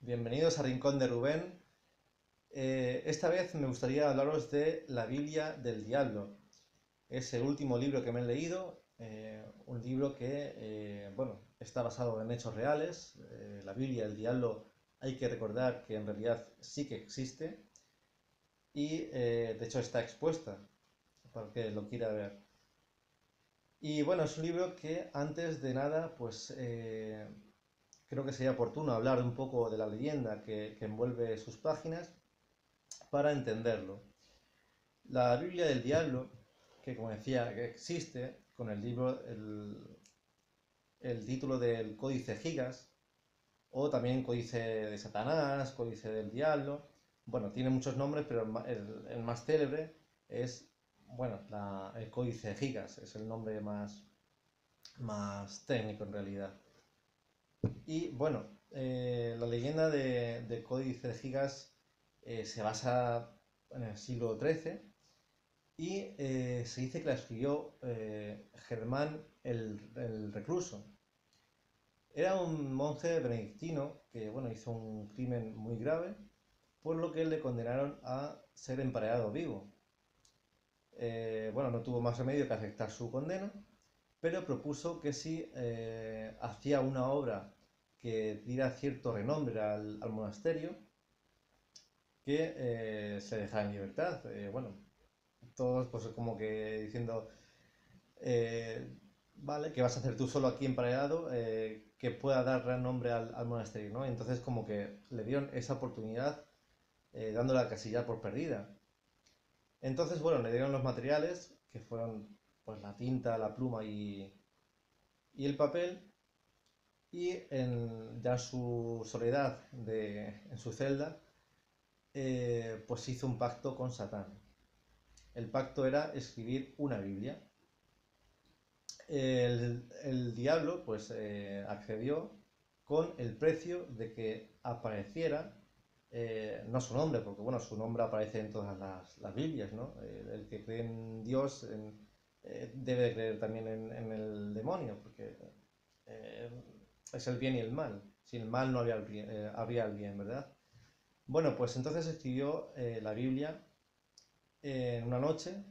Bienvenidos a Rincón de Rubén. Esta vez me gustaría hablaros de La Biblia del Diablo. Es el último libro que me he leído, un libro que está basado en hechos reales. La Biblia del Diablo, hay que recordar que en realidad sí que existe y de hecho está expuesta para el que lo quiera ver. Y bueno, es un libro que antes de nada creo que sería oportuno hablar un poco de la leyenda que envuelve sus páginas para entenderlo. La Biblia del Diablo, que como decía, que existe con el libro, el título del Códice Gigas, o también Códice de Satanás, Códice del Diablo. Bueno, tiene muchos nombres, pero el más célebre es, el Códice Gigas, es el nombre más técnico en realidad. Y bueno, la leyenda de Códice de Gigas se basa en el siglo XIII y se dice que la escribió Germán el Recluso. Era un monje benedictino que hizo un crimen muy grave, por lo que le condenaron a ser emparedado vivo. No tuvo más remedio que aceptar su condena, pero propuso que si hacía una obra que diera cierto renombre al monasterio, que se dejara en libertad. Todos pues como que diciendo, vale, ¿qué vas a hacer tú solo aquí emparedado que pueda dar renombre al monasterio, ¿no? Entonces como que le dieron esa oportunidad dándola casi ya por perdida. Entonces, le dieron los materiales, que fueron pues la tinta, la pluma y el papel, y ya en su soledad en su celda, pues hizo un pacto con Satán. El pacto era escribir una Biblia. El diablo pues accedió con el precio de que apareciera, no su nombre, porque su nombre aparece en todas las Biblias, ¿no? El que cree en Dios debe creer también en el demonio, porque eh, es el bien y el mal. Sin el mal no habría el bien, ¿verdad? Bueno, pues entonces escribió la Biblia en una noche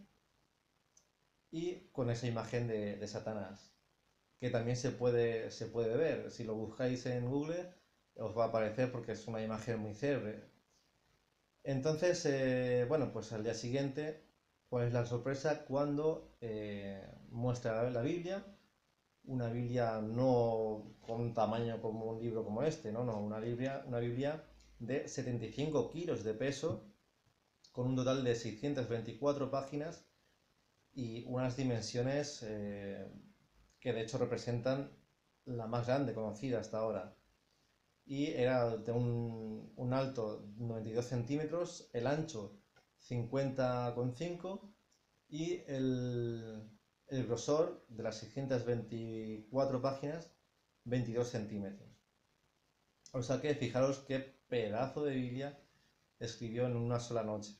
y con esa imagen de Satanás, que también se puede ver. Si lo buscáis en Google, os va a aparecer porque es una imagen muy célebre. Entonces, pues al día siguiente, ¿cuál es la sorpresa? Cuando muestra la Biblia, una Biblia no con un tamaño como un libro como este, no, no, una Biblia de 75 kilos de peso, con un total de 624 páginas y unas dimensiones que de hecho representan la más grande conocida hasta ahora. Y era de un alto 92 centímetros, el ancho 50,5 y el grosor de las 624 páginas 22 centímetros. O sea que fijaros qué pedazo de Biblia escribió en una sola noche.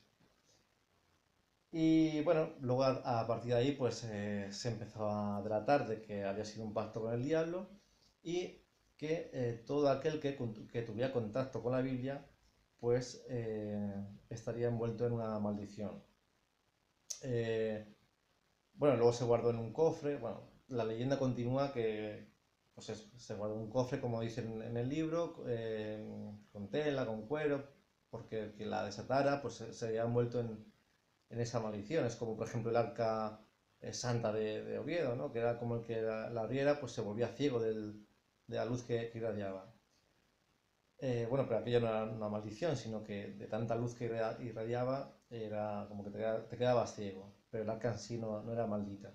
Y bueno, luego a partir de ahí pues se empezó a tratar de que había sido un pacto con el diablo y que todo aquel que tuviera contacto con la Biblia pues estaría envuelto en una maldición. Eh, Luego se guardó en un cofre. Bueno, la leyenda continúa que pues se guardó en un cofre, como dicen en el libro, con tela, con cuero, porque el que la desatara pues se había envuelto en esa maldición. Es como por ejemplo el arca santa de Oviedo, ¿no? Que era como el que la abriera pues se volvía ciego de la luz que irradiaba. Pero aquello no era una maldición, sino que de tanta luz que irradiaba era como que te quedabas ciego, pero el arca en sí no era maldita.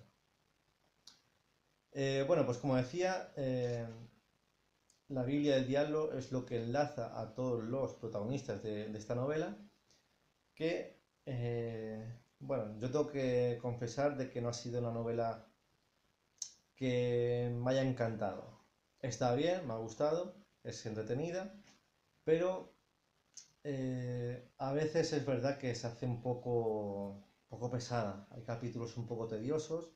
Pues como decía, la Biblia del Diablo es lo que enlaza a todos los protagonistas de esta novela, que yo tengo que confesar de que no ha sido una novela que me haya encantado. Está bien, me ha gustado, es entretenida, pero a veces es verdad que se hace un poco pesada. Hay capítulos un poco tediosos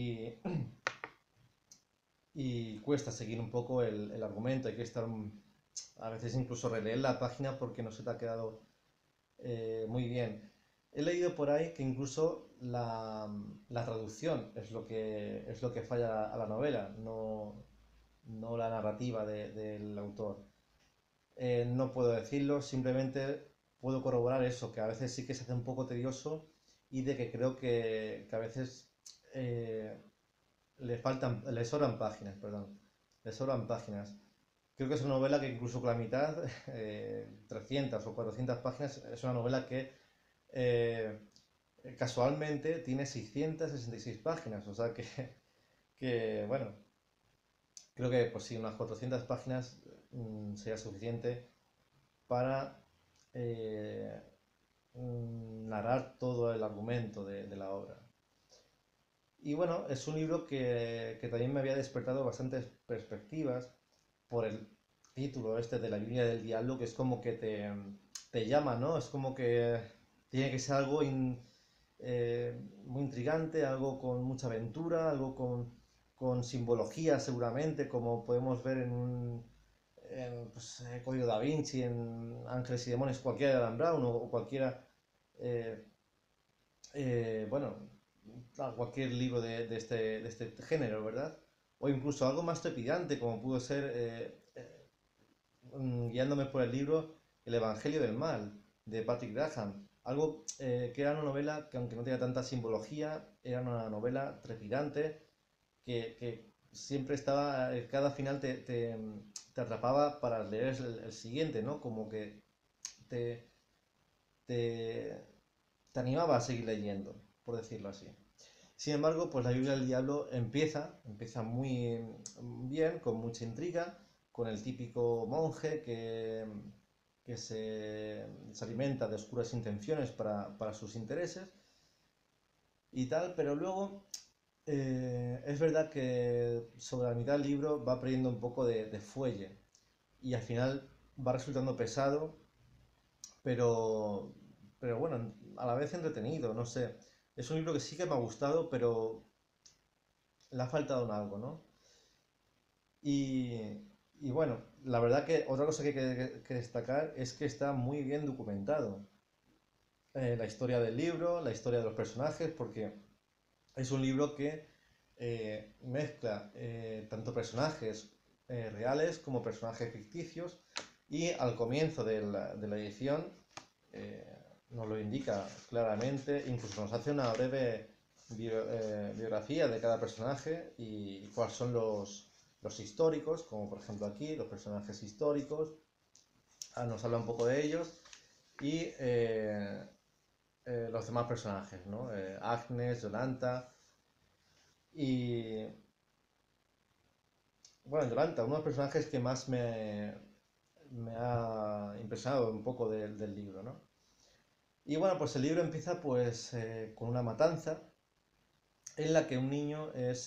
y cuesta seguir un poco el argumento. Hay que estar a veces incluso releer la página porque no se te ha quedado muy bien. He leído por ahí que incluso la traducción es lo que falla a la novela, no la narrativa del autor. No puedo decirlo, simplemente puedo corroborar eso, que a veces sí que se hace un poco tedioso y de que creo que a veces eh, le sobran páginas, perdón, le sobran páginas. Creo que es una novela que incluso con la mitad, 300 o 400 páginas, es una novela que eh, casualmente tiene 666 páginas, o sea que, que bueno, creo que pues sí, unas 400 páginas sería suficiente para eh, narrar todo el argumento de la obra. Y bueno, es un libro que también me había despertado bastantes perspectivas por el título este de la Biblia del Diablo, que es como que te llama, ¿no? Es como que tiene que ser algo muy intrigante, algo con mucha aventura, algo con simbología seguramente, como podemos ver en pues, Código Da Vinci, en Ángeles y Demonios, cualquiera de Dan Brown o cualquiera, eh, bueno, cualquier libro de este género, ¿verdad? O incluso algo más trepidante, como pudo ser, guiándome por el libro El Evangelio del Mal, de Patrick Graham. Algo que era una novela que, aunque no tenía tanta simbología, era una novela trepidante que siempre estaba, cada final te atrapaba para leer el siguiente, ¿no? Como que te, te, te animaba a seguir leyendo, por decirlo así. Sin embargo, pues la Biblia del Diablo empieza muy bien, con mucha intriga, con el típico monje que se alimenta de oscuras intenciones para sus intereses y tal, pero luego es verdad que sobre la mitad del libro va perdiendo un poco de fuelle y al final va resultando pesado, pero, pero bueno, a la vez entretenido, no sé. Es un libro que sí que me ha gustado, pero le ha faltado un algo, ¿no? Y, y bueno, la verdad que otra cosa que hay que destacar es que está muy bien documentado. La historia del libro, la historia de los personajes, porque es un libro que mezcla tanto personajes reales como personajes ficticios y al comienzo de la edición eh, nos lo indica claramente, incluso nos hace una breve biografía de cada personaje y cuáles son los históricos, como por ejemplo aquí, los personajes históricos, nos habla un poco de ellos y los demás personajes, ¿no? Agnes, Yolanta y bueno, Yolanta, uno de los personajes que más me ha impresionado un poco del libro, ¿no? Y bueno, pues el libro empieza pues con una matanza en la que un niño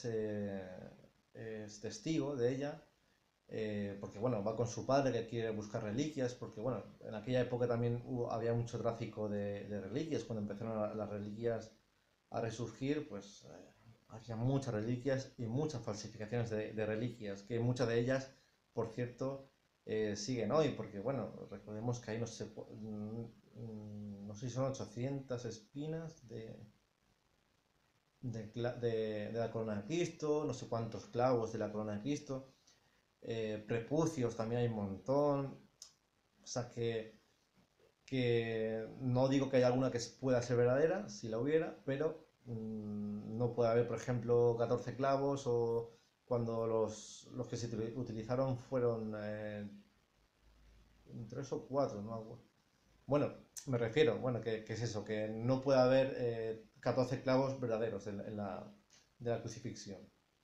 es testigo de ella, porque bueno, va con su padre que quiere buscar reliquias, porque bueno, en aquella época también había mucho tráfico de reliquias, cuando empezaron las reliquias a resurgir, pues había muchas reliquias y muchas falsificaciones de reliquias, que muchas de ellas, por cierto, siguen hoy, porque bueno, recordemos que hay no sé, no sé si son 800 espinas de la corona de Cristo, no sé cuántos clavos de la corona de Cristo, prepucios también hay un montón, o sea que no digo que haya alguna que pueda ser verdadera, si la hubiera, pero no puede haber, por ejemplo, 14 clavos o cuando los que se utilizaron fueron 3 o 4, ¿no? Bueno, me refiero, bueno, que es eso, que no puede haber 14 clavos verdaderos de la crucifixión.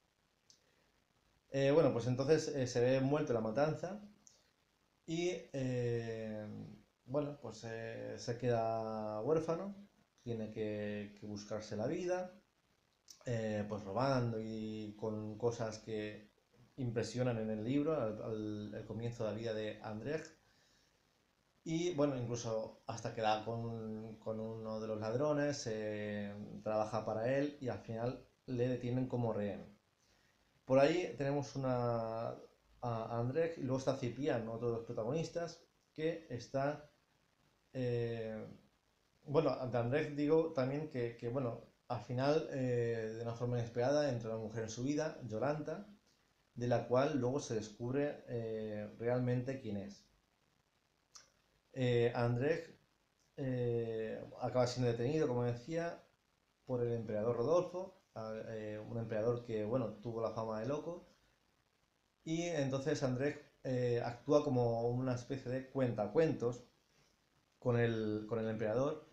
Bueno, pues entonces se ve envuelto en la matanza y bueno, pues se queda huérfano, tiene que buscarse la vida, pues robando y con cosas que impresionan en el libro al comienzo de la vida de Andrzej. Y bueno, incluso hasta que da con uno de los ladrones, trabaja para él y al final le detienen como rehén. Por ahí tenemos a Andrzej, y luego está Ciprián, otro de los protagonistas, que está... eh, bueno, de Andrzej digo también que, bueno, al final, de una forma inesperada, entra una mujer en su vida, Yolanta, de la cual luego se descubre realmente quién es. Andrzej acaba siendo detenido, como decía, por el emperador Rodolfo, un emperador que, bueno, tuvo la fama de loco, y entonces Andrzej actúa como una especie de cuentacuentos con el emperador,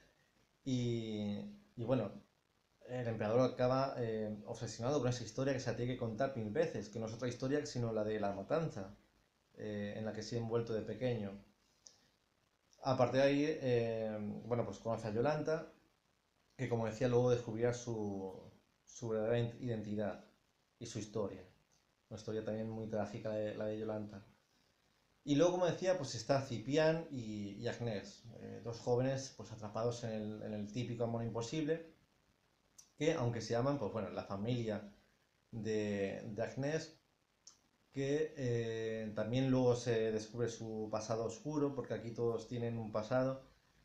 y bueno, el emperador acaba obsesionado con esa historia que se la tiene que contar mil veces, que no es otra historia sino la de la matanza, en la que se ha envuelto de pequeño. A partir de ahí, bueno, pues conoce a Yolanta, que como decía, luego descubrirá su verdadera identidad y su historia. Una historia también muy trágica, la de Yolanta. Y luego, como decía, pues está Cipián y Agnès, dos jóvenes pues atrapados en el típico amor imposible, que aunque se llaman, pues bueno, la familia de Agnès, que también luego se descubre su pasado oscuro, porque aquí todos tienen un pasado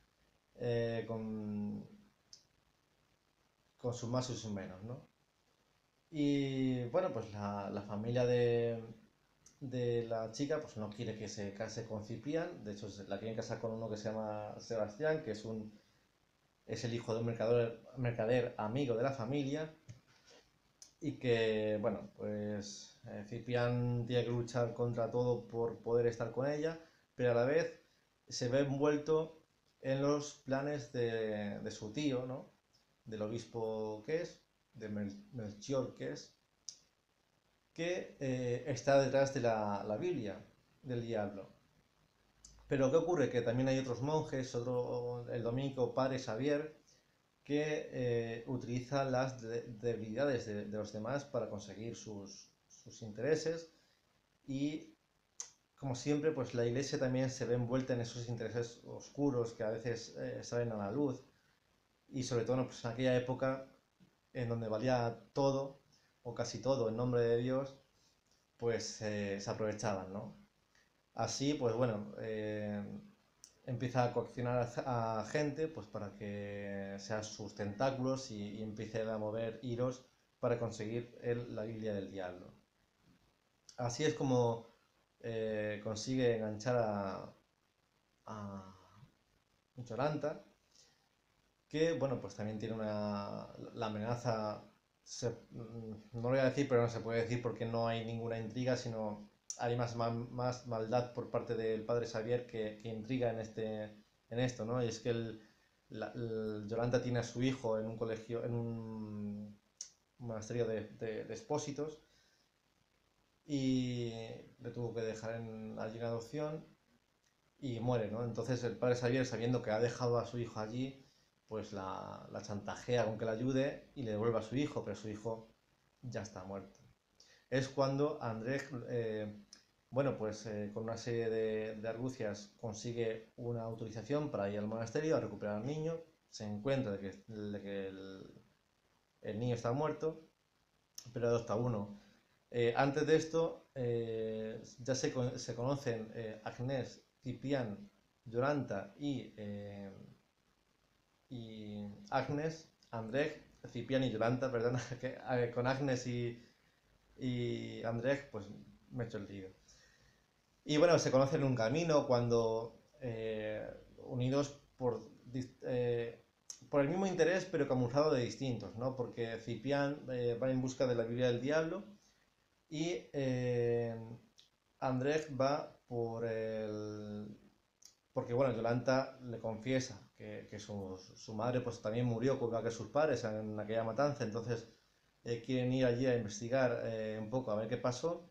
con sus más y sus menos, ¿no? Y bueno, pues la familia de la chica pues no quiere que se case con Ciprián, de hecho la quieren casar con uno que se llama Sebastián, que es el hijo de un mercader amigo de la familia, y que, bueno, pues Ciprián tiene que luchar contra todo por poder estar con ella, pero a la vez se ve envuelto en los planes de su tío, ¿no? Del obispo que es, de Melchior que está detrás de la Biblia del diablo. Pero ¿qué ocurre? Que también hay otros monjes, el dominico Padre Xavier, que utiliza las debilidades de los demás para conseguir sus intereses, y como siempre pues la iglesia también se ve envuelta en esos intereses oscuros que a veces salen a la luz, y sobre todo pues, en aquella época en donde valía todo o casi todo en nombre de Dios, pues se aprovechaban, ¿no? Así, pues bueno, empieza a coaccionar a gente pues para que sean sus tentáculos, y empiece a mover hilos para conseguir la Biblia del diablo. Así es como consigue enganchar a Yolanta, que bueno, pues también tiene la amenaza, no lo voy a decir, pero no se puede decir porque no hay ninguna intriga, sino hay más maldad por parte del padre Xavier que intriga en esto, ¿no? Y es que Yolanta tiene a su hijo en un colegio, en un monasterio de expósitos, y le tuvo que dejar allí en adopción, y muere, ¿no? Entonces el padre Xavier, sabiendo que ha dejado a su hijo allí, pues la chantajea con que la ayude y le devuelva a su hijo, pero su hijo ya está muerto. Es cuando Andrzej, bueno, pues con una serie de argucias consigue una autorización para ir al monasterio a recuperar al niño, se encuentra de que el niño está muerto, pero adopta uno. Antes de esto, ya se conocen Agnès, Ciprián, Yolanta y Agnes, Andrzej, Ciprián y Yolanta, perdona, que con Agnes y Andrzej, pues me he hecho el lío. Y bueno, se conocen en un camino cuando unidos por el mismo interés, pero camuflado de distintos, ¿no? Porque Ciprián va en busca de la Biblia del Diablo, y Andrzej va porque bueno, Yolanta le confiesa que su madre pues también murió igual que sus padres en aquella matanza, entonces quieren ir allí a investigar un poco a ver qué pasó,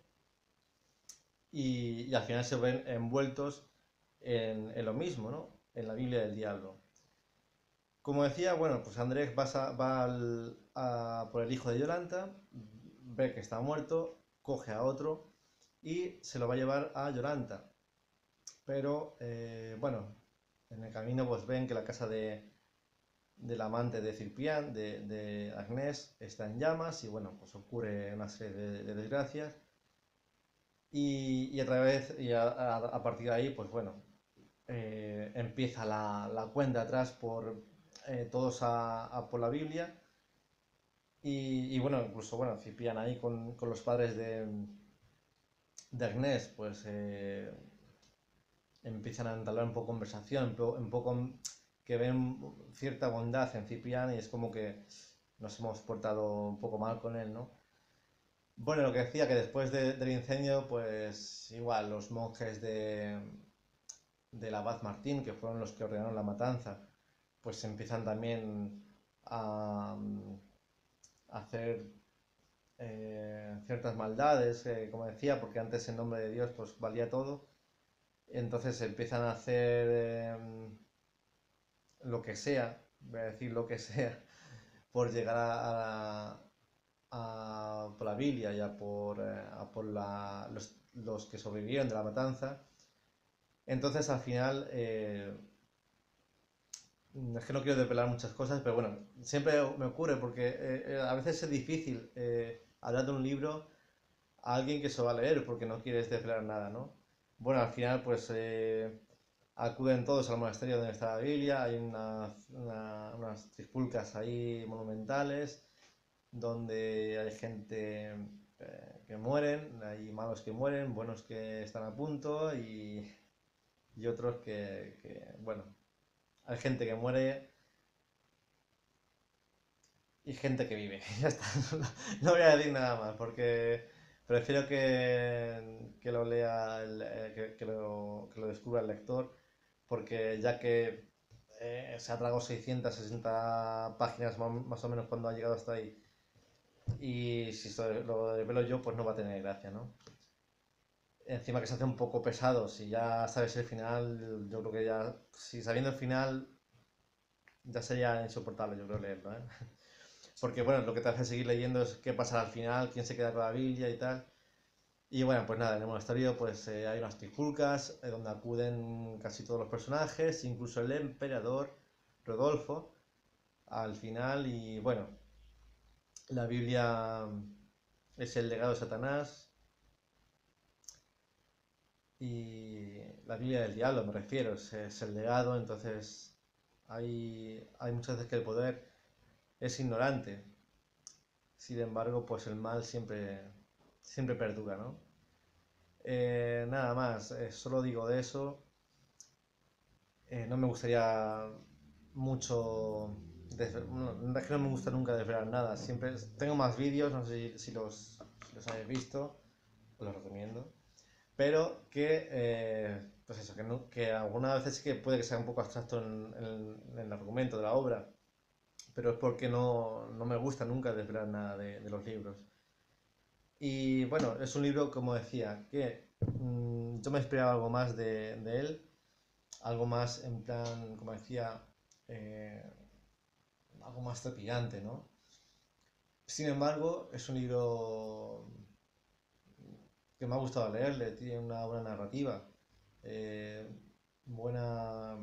y al final se ven envueltos en lo mismo, ¿no? En la Biblia del diablo. Como decía, bueno, pues Andrzej va por el hijo de Yolanta, ve que está muerto, coge a otro y se lo va a llevar a Yolanta. Pero, bueno, en el camino pues ven que la casa del amante de Ciprián, de Agnès, está en llamas, y bueno, pues ocurre una serie de desgracias. y a partir de ahí, pues bueno, empieza la cuenta atrás por todos a por la Biblia. Y bueno, incluso bueno, Ciprián ahí con los padres de Agnés, pues empiezan a entablar un poco conversación, un poco que ven cierta bondad en Ciprián y es como que nos hemos portado un poco mal con él, ¿no? Bueno, lo que decía que después del incendio, pues igual los monjes del abad Martín, que fueron los que ordenaron la matanza, pues empiezan también a hacer ciertas maldades, como decía, porque antes en nombre de Dios pues valía todo. Entonces empiezan a hacer lo que sea, voy a decir lo que sea, por llegar por la Biblia y a por los que sobrevivieron de la matanza. Entonces al final, es que no quiero desvelar muchas cosas, pero bueno, siempre me ocurre porque a veces es difícil hablar de un libro a alguien que se va a leer porque no quieres desvelar nada, ¿no? Bueno, al final pues acuden todos al monasterio donde está la Biblia, hay unas trifulcas ahí monumentales donde hay gente que mueren, hay malos que mueren, buenos que están a punto y otros bueno, hay gente que muere y gente que vive. Ya está. No voy a decir nada más porque prefiero que lo lea, que lo descubra el lector, porque ya que se ha tragado 660 páginas más o menos cuando ha llegado hasta ahí, y si lo revelo yo, pues no va a tener gracia, ¿no? Encima que se hace un poco pesado, si ya sabes el final, yo creo que ya, si sabiendo el final, ya sería insoportable, yo creo, leerlo, ¿eh? Porque bueno, lo que te hace seguir leyendo es qué pasa al final, quién se queda con la Biblia y tal. Y bueno, pues nada, en el monasterio pues hay unas trifulcas donde acuden casi todos los personajes, incluso el emperador Rodolfo al final. Y bueno, la Biblia es el legado de Satanás y la Biblia del diablo, me refiero, es el legado. Entonces hay muchas veces que el poder es ignorante. Sin embargo, pues el mal siempre perdura, ¿no? Nada más, solo digo de eso. No me gustaría mucho. No, es que no me gusta nunca desvelar nada. Siempre tengo más vídeos, no sé si los habéis visto, os los recomiendo. Pero pues eso, que algunas veces sí que puede que sea un poco abstracto en el argumento de la obra, pero es porque no me gusta nunca desvelar nada de los libros. Y bueno, es un libro, como decía, que yo me esperaba algo más de él, algo más en plan, como decía, eh, algo más trepidante, ¿no? Sin embargo, es un libro que me ha gustado leerle, tiene una buena narrativa, eh, buena,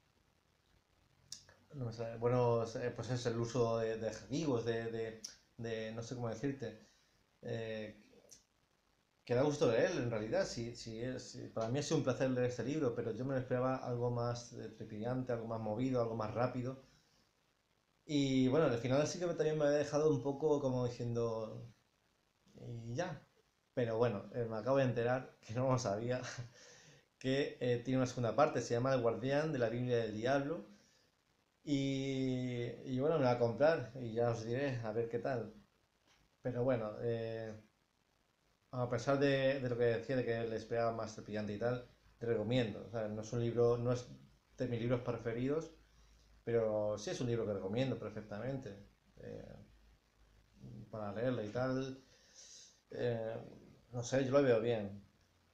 no me sale, buenos, pues es el uso de adjetivos, no sé cómo decirte, eh, que da gusto leer en realidad, para mí ha sido un placer leer este libro, pero yo me esperaba algo más trepidante, algo más movido, algo más rápido. Y bueno, al final sí que también me ha dejado un poco como diciendo, y ya. Pero bueno, me acabo de enterar, que no lo sabía, que tiene una segunda parte, se llama El Guardián de la Biblia del Diablo. Y bueno, me la voy a comprar y ya os diré a ver qué tal. Pero bueno, a pesar de lo que decía, de que le esperaba más trepidante y tal, te recomiendo. O sea, no es un libro, no es de mis libros preferidos, pero sí es un libro que recomiendo perfectamente eh, para leerlo y tal. Eh, no sé, yo lo veo bien,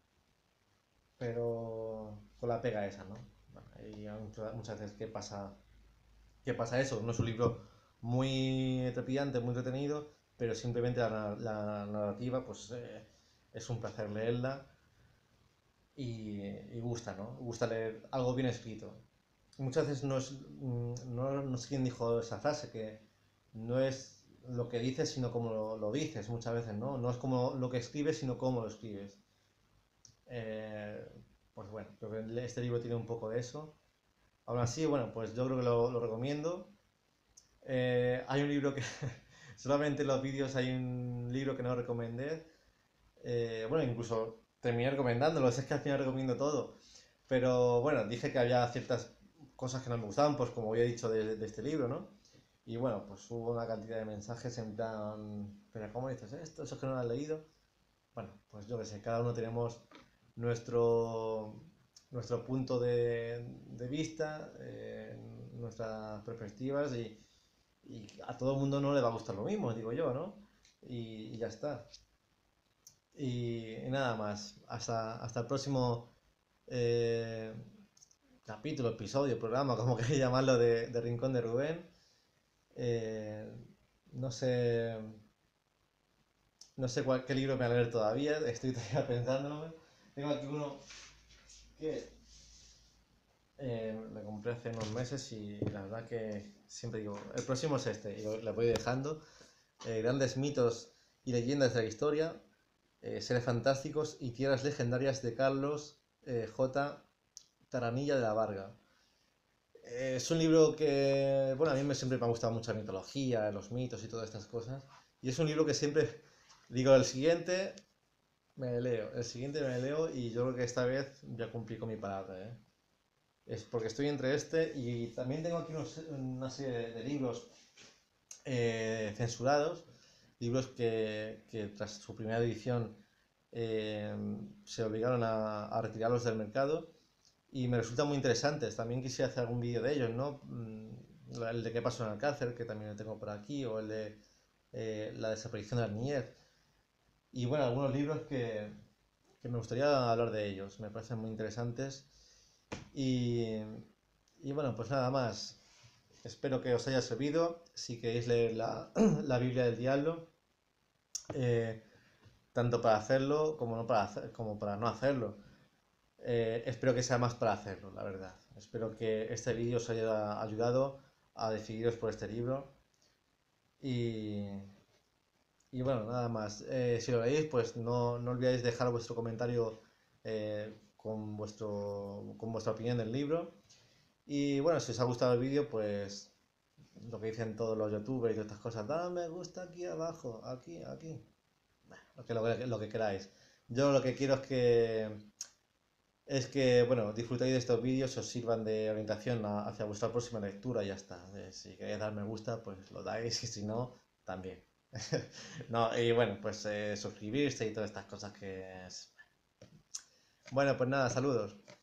pero con la pega esa, ¿no? Bueno, hay muchas veces que pasa eso. No es un libro muy trepidante, muy entretenido, pero simplemente la narrativa, pues es un placer leerla y gusta, ¿no? Gusta leer algo bien escrito. Muchas veces no sé quién dijo esa frase, que no es lo que dices, sino cómo lo dices, muchas veces, ¿no? No es como lo que escribes, sino cómo lo escribes. Eh, pues bueno, creo que este libro tiene un poco de eso. Aún así, bueno, pues yo creo que lo recomiendo. Hay un libro que, solamente en los vídeos hay un libro que no recomendé. Bueno, incluso terminé recomendándolo, es que al final recomiendo todo. Pero bueno, dije que había ciertas cosas que no me gustaban, pues como había dicho de este libro, ¿no? Y bueno, pues hubo una cantidad de mensajes en plan, pero ¿cómo dices esto? Eso es que no lo has leído. Bueno, pues yo qué sé, cada uno tenemos nuestro, nuestro punto de vista, nuestras perspectivas y a todo el mundo no le va a gustar lo mismo, digo yo, ¿no? Y ya está. Y nada más. Hasta el próximo eh, capítulo, episodio, programa, como queréis llamarlo, de Rincón de Rubén. Eh, no sé, no sé qué libro me voy a leer todavía, estoy todavía pensándolo. Tengo aquí uno que me compré hace unos meses y la verdad que siempre digo, el próximo es este, y lo voy dejando. Grandes mitos y leyendas de la historia, seres fantásticos y tierras legendarias de Carlos J. Taranilla de la Varga. Es un libro que, bueno, a mí siempre me ha gustado mucho la mitología, los mitos y todas estas cosas. Y es un libro que siempre digo, el siguiente me leo, el siguiente me leo y yo creo que esta vez ya cumplí con mi palabra, ¿eh? Es porque estoy entre este y también tengo aquí una serie de libros censurados, libros que tras su primera edición eh, se obligaron a retirarlos del mercado y me resultan muy interesantes. También quisiera hacer algún vídeo de ellos, ¿no? El de qué pasó en Alcácer, que también lo tengo por aquí, o el de la desaparición de la niñez. Y bueno, algunos libros que me gustaría hablar de ellos, me parecen muy interesantes. Y, y bueno, pues nada más. Espero que os haya servido. Si queréis leer la Biblia del Diablo, eh, tanto para hacerlo como, no para como para no hacerlo. Espero que sea más para hacerlo, la verdad. Espero que este vídeo os haya ayudado a decidiros por este libro. Y, y bueno, nada más. Si lo leéis, pues no olvidéis dejar vuestro comentario con vuestra opinión del libro. Y bueno, si os ha gustado el vídeo, pues lo que dicen todos los youtubers y todas estas cosas, dame me gusta aquí abajo, aquí. Bueno, lo que queráis. Yo lo que quiero es que, bueno, disfrutéis de estos vídeos, os sirvan de orientación hacia vuestra próxima lectura y ya está. Si queréis dar me gusta, pues lo dais y si no, también. No, y bueno, pues suscribirse y todas estas cosas que es... Bueno, pues nada, saludos.